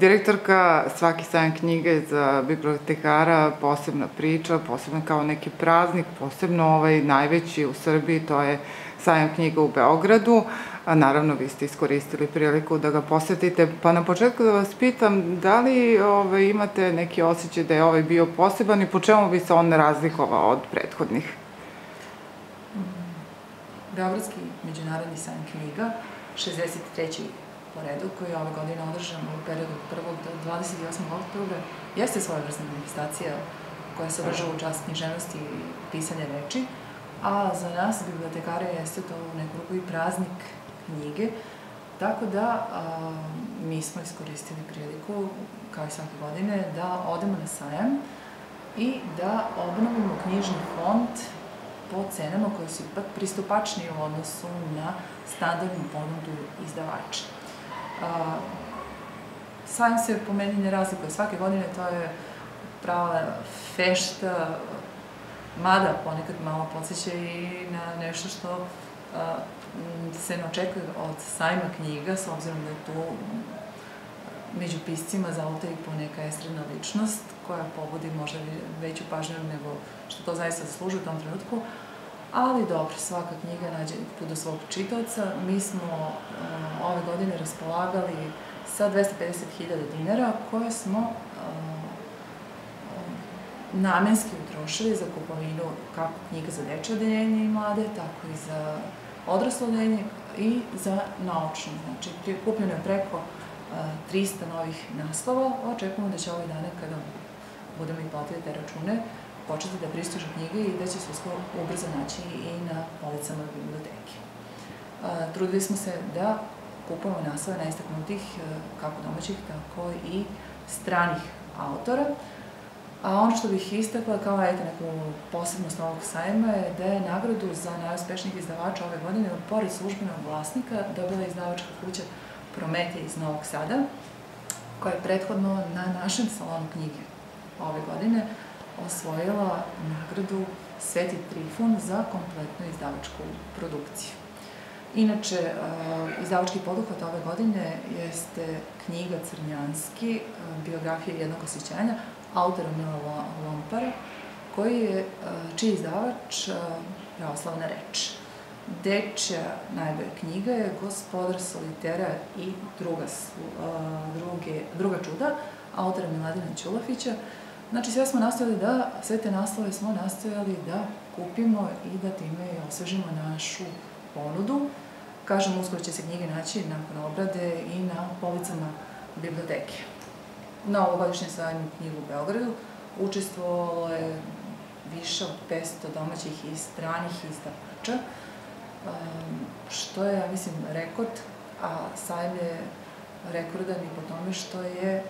Direktorka, svaki sajam knjige za bibliotekara posebna priča, posebno kao neki praznik, posebno najveći u Srbiji, to je sajam knjiga u Beogradu. Naravno, vi ste iskoristili priliku da ga posetite, pa na početku da vas pitam da li imate neki osjećaj da je ovaj bio poseban i po čemu bi se on razlikovao od prethodnih? Beogradski međunarodni sajam knjiga, 63. po redu, koji je ove godine održan u periodu od 1. do 28. oktobra, jeste svojevrsna manifestacija koja se održava u čast književnosti i pisanja reči, a za nas, bibliotekare, jeste to nekoliko i praznik knjige, tako da mi smo iskoristili priliku, kao i svake godine, da odemo na sajam i da obnovimo knjižni fond po cenama koje su ipak pristupačnije u odnosu na standardnu ponudu izdavača. Sajam se po meni ne razlikuje svake godine, to je prava fešta, mada ponekad malo podsjeća i na nešto što se ne očekuje od sajma knjiga, s obzirom da je tu među piscima zaluta i poneka estradna ličnost koja pobudi možda veću pažnju nego što to zaista zaslužuje u tom trenutku, ali dobro, svaka knjiga nađe put do svog čitaoca. Mi smo ove godine raspolagali sa 250.000 dinara koje smo namenski utrošili za kupovinu kako knjiga za dečje odeljenje i mlade, tako i za odraslo odeljenje i za naučno. Znači, kupljeno je preko 300 novih naslova. Očekujemo da će ove dane, kada budemo i platili te račune, početi da pristižu knjige i da će se uskoro ubrzo naći i na policama biblioteke. Trudili smo se da kupujemo naslove najistaknutijih, kako domaćih, tako i stranih autora. A ono što bih istakla kao neku posebnost ovog sajma je da je nagradu za najuspešnijih izdavača ove godine, pored službenog vlasnika, dobila izdavačka kuća Prometej iz Novog Sada, koja je prethodno na našem salonu knjige ove godine osvojila nagradu Sveti Trifun za kompletnu izdavačku produkciju. Inače, izdavački poduhvat ove godine jeste knjiga Crnjanski, biografija jednog osjećanja, autora Mila Lompara, čiji izdavač Pravoslavna reč. Dečja najbolja knjiga je Gospodar solitera i druga čuda, autora Miladina Ćulafića. Znači, sve te naslove smo nastojali da kupimo i da time osvežimo našu ponudu. Kažem, uskoro će se knjige naći nakon obrade i na policama biblioteke. Na ovogodišnjem sajmu knjigu u Beogradu učestvovalo je više od 500 domaćih i stranih izdavača, što je, ja mislim, rekord, a sajam je rekordan i po tome što je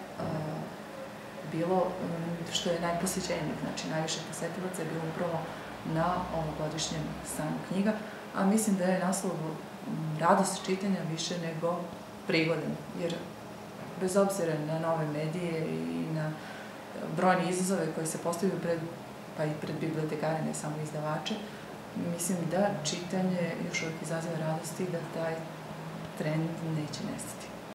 najposećenijih, znači najviše posetilaca je bilo upravo na ovogodišnjem sajmu knjiga, a mislim da je naslov radost čitanja više nego prigodan, jer bez obzira na nove medije i na brojne izazove koje se postavljaju pa i pred bibliotekare, ne samo izdavače, mislim da čitanje još uvijek izaziva radost i da taj trend neće nestati.